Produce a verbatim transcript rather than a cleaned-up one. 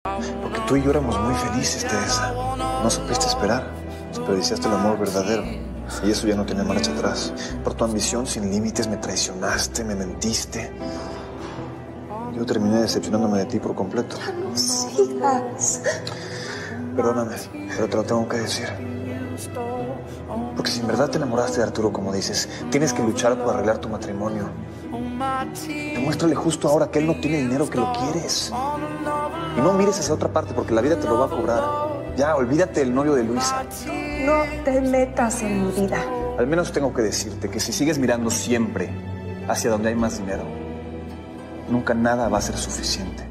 Porque tú y yo éramos muy felices, Teresa. No supiste esperar. Desperdiciaste el amor verdadero. Y eso ya no tiene marcha atrás. Por tu ambición sin límites me traicionaste, me mentiste. Yo terminé decepcionándome de ti por completo. Ya no sigas. Perdóname, pero te lo tengo que decir. Porque si en verdad te enamoraste de Arturo, como dices, tienes que luchar por arreglar tu matrimonio. Demuéstrale justo ahora que él no tiene dinero, que lo quieres. Y no mires hacia otra parte, porque la vida te lo va a cobrar. Ya, olvídate del novio de Luisa. No te metas en mi vida. Al menos tengo que decirte que si sigues mirando siempre hacia donde hay más dinero, nunca nada va a ser suficiente.